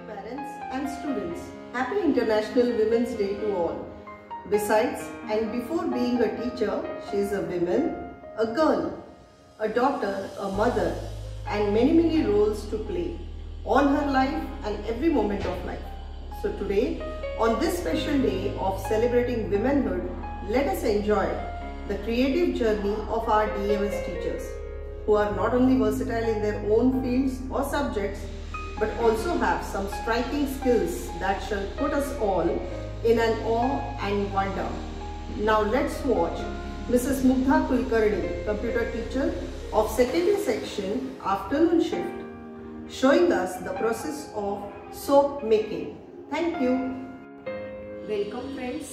parents and students, happy International Women's Day to all. Besides and before being a teacher, she is a woman, a girl, a daughter, a mother, and many roles to play all her life and every moment of life. So today, on this special day of celebrating womanhood, let us enjoy the creative journey of our DMS teachers, who are not only versatile in their own fields or subjects, but also have some striking skills that shall put us all in an awe and wonder. Now let's watch Mrs. Mugdha Kulkarni, computer teacher of secondary section afternoon shift, showing us the process of soap making. Thank you. Welcome friends.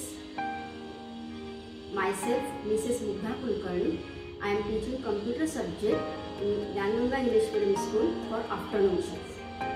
Myself Mrs. Mugdha Kulkarni. I am teaching computer subject in Jnanaganga English Medium School for afternoon shift.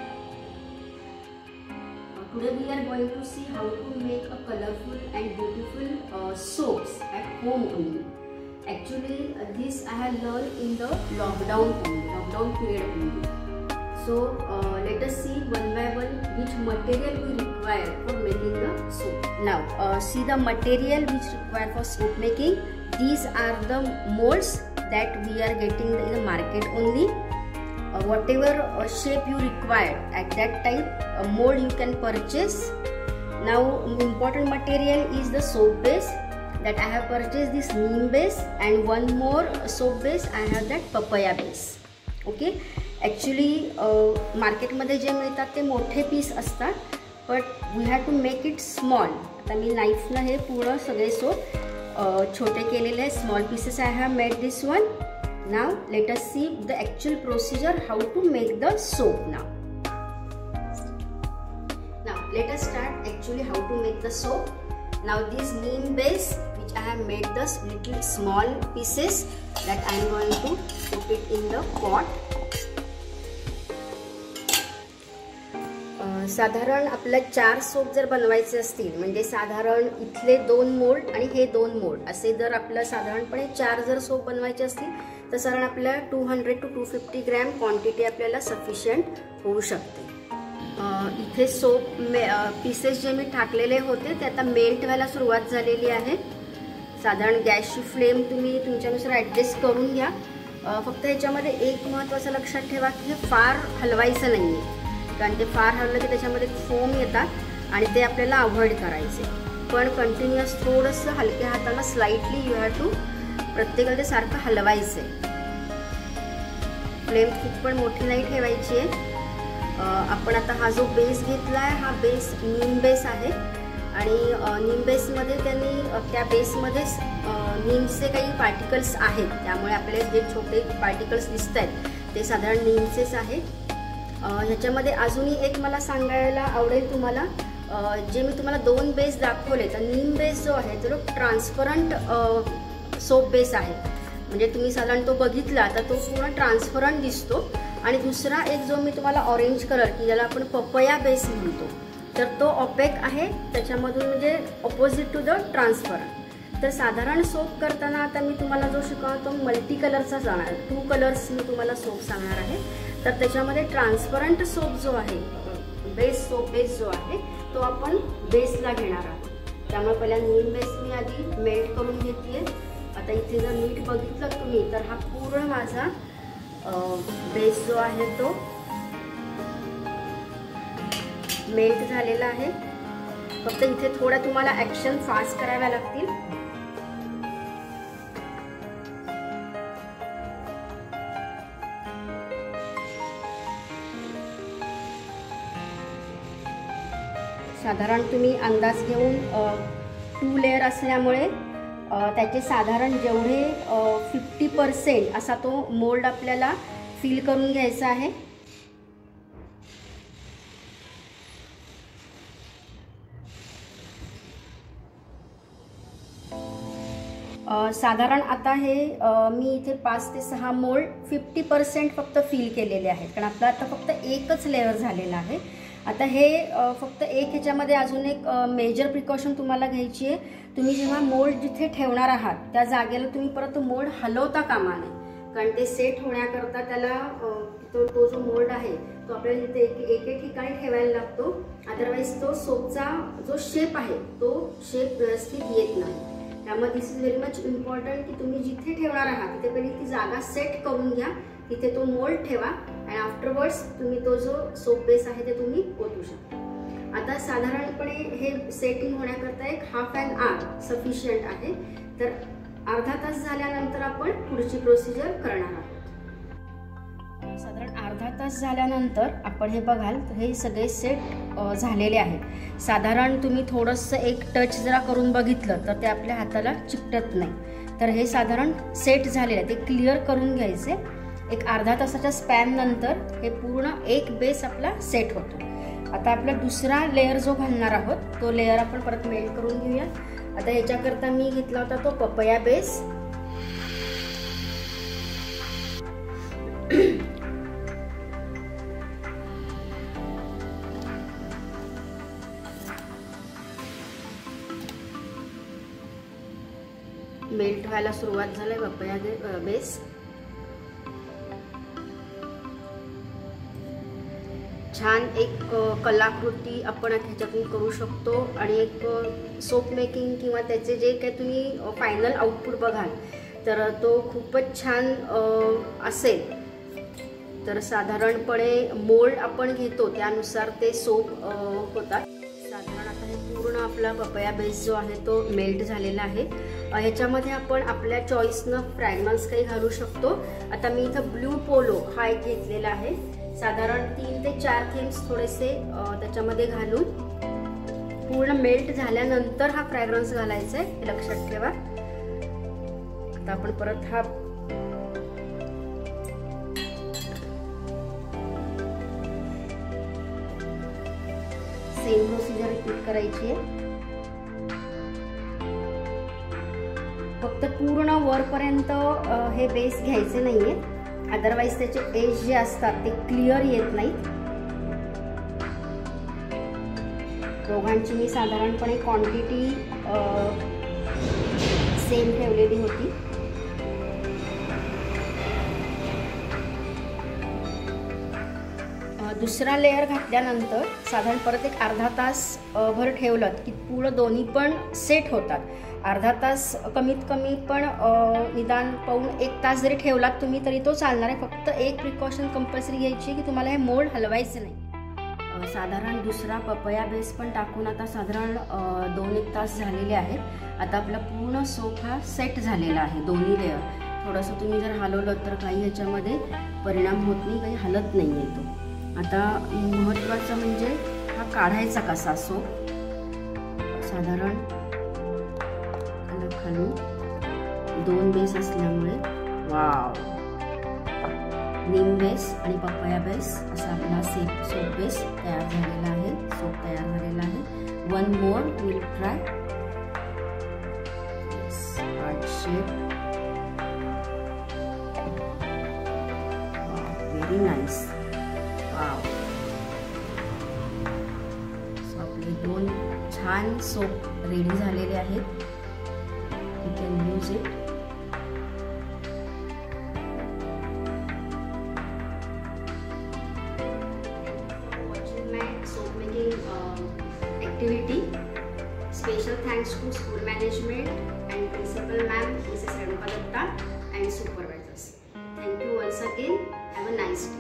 Today we are going to see how to make a colorful and beautiful soaps at home only. Actually this I have learned in the lockdown period only. So let us see one by one which material we require for making the soap. Now see the material which require for soap making. These are the molds that we are getting in the market only. Whatever shape you require at that type mold you can purchase. Now important material is the soap base, that I have purchased this neem base, and one more soap base I have that papaya base. Okay, actually market मध्ये जे मिळतात ते मोठे piece असतात, but we have to make it small. आता मी knife ने हे पूर्ण सगळे सोप छोटे केलेले आहे. Small pieces I have made this one. Now let us see the actual procedure how to make the soap now. Now let us start actually how to make the soap. Now this neem base which I have made the little small pieces, that I am going to put it in the pot. साधारण आपल्या 4 soap जर बनवायचे असतील, म्हणजे साधारण इथले 2 mould आणि हे 2 मोल्ड असे जर आपल्याला साधारणपणे 4 जर सोप बनवायचे असतील तर साधारण आपल्याला 200 to 250 ग्रॅम क्वांटिटी आपल्याला सफिशियंट होऊ शकते. इथे सोप पीसेस जे मी टाकलेले होते ते आता मेल्ट व्हायला सुरुवात झालेली आहे. साधारण गॅसची फ्लेम तुम्ही तुमच्यानुसार ॲडजस्ट करून घ्या. फक्त ह्याच्यामध्ये एक महत्त्वाचं लक्षात ठेवा की हे फार हलवायचं नाही आहे, कारण ते फार हलवलं की त्याच्यामध्ये फोम येतात आणि ते आपल्याला अवॉइड करायचे. पण कंटिन्युअस थोडंसं हलक्या हाताने स्लाइटली यू हॅव टू प्रत्येकाला ते सारखं हलवायचं आहे. फ्लेम खूप पण मोठी नाही ठेवायची आहे. आपण आता हा जो बेस घेतला आहे हा बेस नीम बेस आहे आणि नीम बेसमध्ये त्यांनी त्या बेसमध्येच नीमचे काही पार्टिकल्स आहेत, त्यामुळे आपले जे छोटे पार्टिकल्स दिसत आहेत ते साधारण नीमचेच आहेत. ह्याच्यामध्ये अजूनही एक मला सांगायला आवडेल तुम्हाला, जे मी तुम्हाला 2 बेस दाखवले तर नीम बेस जो आहे तो ट्रान्सपरंट सोप बेस आहे, म्हणजे तुम्ही साधारण तो बघितला तर तो पूर्ण ट्रान्सपरंट दिसतो. आणि दुसरा एक जो मी तुम्हाला ऑरेंज कलर की ज्याला आपण पपया बेस म्हणतो तर तो ऑपेक आहे, त्याच्यामधून म्हणजे ऑपोजिट टू द ट्रान्सपरंट. तर साधारण सोप करताना आता मी तुम्हाला जो शिकवतो मल्टी कलरचा जाणार, 2 कलर्स मी तुम्हाला सोप सांगणार आहे. तर त्याच्यामध्ये ट्रान्सपरंट सोप जो आहे बेस, सोप बेस जो आहे तो आपण बेसला घेणार आहोत. त्यामुळे पहिला नीम बेस मी आधी मेल्ट करून घेतली आहे. आता इथे जर नीट बघितलं तुम्ही तर हा पूर्ण माझा बेस जो आहे तो मेल्ट झालेला आहे. फक्त इथे थोड्या तुम्हाला ॲक्शन फास्ट कराव्या लागतील. साधारण तुम्ही अंदाज घेऊन 2 लेअर असल्यामुळे त्याचे साधारण जेवढे 50% असा तो मोल्ड आपल्याला फिल करून घ्यायचा आहे. साधारण आता हे मी इथे 5 ते 6 मोल्ड 50% फक्त फिल केलेले आहेत, कारण आपला आता फक्त एकच लेअर झालेला आहे. आता हे फक्त एक ह्याच्यामध्ये अजून एक मेजर प्रिकॉशन तुम्हाला घ्यायची आहे. तुम्ही जेव्हा मोल्ड जिथे ठेवणार आहात त्या जागेला तुम्ही परत तो मोल्ड हलवता कामा नये. कारण ते सेट होण्याकरता त्याला तो जो मोल्ड आहे तो आपल्याला इथे एक ठिकाणी ठेवायला लागतो, अदरवाईज तो सोपचा जो शेप आहे तो शेप व्यवस्थित येत नाही. त्यामुळे this is very much important की तुम्ही जिथे ठेवणार आहात तिथे पहिली ती जागा सेट करून घ्या, तिथे तो मोल्ड ठेवा आणि आफ्टरवर्ड्स तुम्ही तो जो सोप बेस आहे ते तुम्ही ओतू शकता. आता साधारणपणे हे सेटिंग होण्याकरता एक हाफ एन आवर सफिशियंट आहे. तर अर्धा तास झाल्यानंतर आपण पुढची प्रोसिजर करणार आहोत. साधारण अर्धा तास झाल्यानंतर आपण हे बघाल तर हे सगळे सेट झालेले आहेत. साधारण तुम्ही थोडंसं एक टच जरा करून बघितलं तर ते आपल्या हाताला चिकटत नाही. तर हे साधारण सेट झालेलं आहे, ते क्लिअर करून घ्यायचे. एक अर्धा तासाच्या स्पॅन नंतर हे पूर्ण एक बेस आपला सेट होतो. आता आपला दुसरा लेअर जो घालणार आहोत तो लेअर आपण परत मेल्ट करून घेऊया. आता ह्याच्याकरता मी घेतला होता तो पपया बेस. मेल्ट व्हायला सुरुवात झाली पपया बेस. छान एक कलाकृती आपण ह्याच्यातून करू शकतो आणि एक सोप मेकिंग किंवा त्याचे जे काही तुम्ही फायनल आउटपुट बघाल तर तो खूपच छान असेल. तर साधारणपणे मोल्ड आपण घेतो त्यानुसार ते सोप होतात. साधारण आता हे पूर्ण आपला पपया बेस जो आहे तो मेल्ट झालेला आहे. ह्याच्यामध्ये आपण आपल्या चॉईसनं फ्रॅग्रन्स काही घालू शकतो. आता मी इथं ब्लू पोलो हा एक घेतलेला आहे. साधारण 3 ते 4 थेम्स थोडेसे त्याच्यामध्ये घालून पूर्ण मेल्ट झाल्यानंतर हा फ्रॅग्रन्स घालायचा आहे, हे लक्षात ठेवा. आता आपण परत हा सेम प्रोसिजर रिपीट करायची आहे. फक्त पूर्ण वरपर्यंत हे बेस घ्यायचे नाहीये, अदरवाईज त्याचे एज जे असतात ते क्लिअर येत नाहीत. दोघांची मी साधारणपणे क्वांटिटी सेम ठेवलेली होती. दुसरा लेअर घातल्यानंतर साधारण परत एक अर्धा तास भर ठेवलं की पूर्ण दोन्ही पण सेट होतात. अर्धा तास कमीत कमी पण निदान पाऊण 1 तास जरी ठेवलात तुम्ही तरी तो चालणार आहे. फक्त एक प्रिकॉशन कंपल्सरी घ्यायची की तुम्हाला हे मोल्ड हलवायचे नाही. साधारण दुसरा पपया बेस पण टाकून आता साधारण 2-1 तास झालेले आहेत. आता आपला पूर्ण सोप हा सेट झालेला आहे. दोन्ही लेअर थोडंसं तुम्ही जर हलवलं तर काही ह्याच्यामध्ये परिणाम होत नाही, काही हलत नाही आहे तो. आता महत्त्वाचं म्हणजे हा काढायचा कसा सोप. साधारण खालून 2 बेस असल्यामुळे वाव, नीम बेस आणि पपया बेस असा आपला सोप बेस तयार झालेला आहे. सोप तयार झालेला आहे. 1 more will try heart shape. Very nice. Wow. So आपले 2 छान सोप रेडी झालेले आहेत. You can use it. Watching my soap making activity. Special thanks to school management and principal ma'am Mrs. Renuka Datta and supervisors. Thank you once again. Have a nice day.